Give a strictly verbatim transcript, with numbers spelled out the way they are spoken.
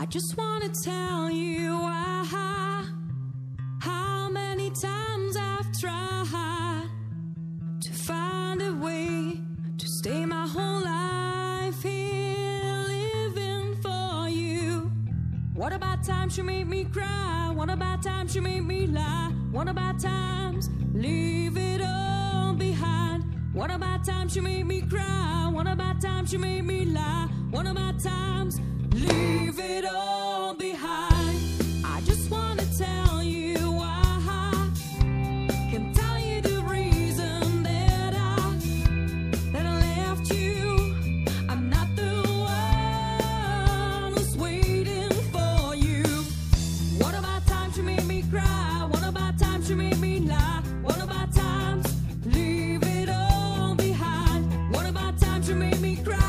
I just wanna tell you why, how many times I've tried to find a way to stay my whole life here living for you. What about times you made me cry? What about times you made me lie? What about times leave it all behind? What about times you made me cry? What about times you made me lie? What about times leave it all behind? I just wanna tell you why, can tell you the reason that I that I left you. I'm not the one who's waiting for you. What about times you made me cry? What about times you made me lie? What about times leave it all behind? What about times you made me cry?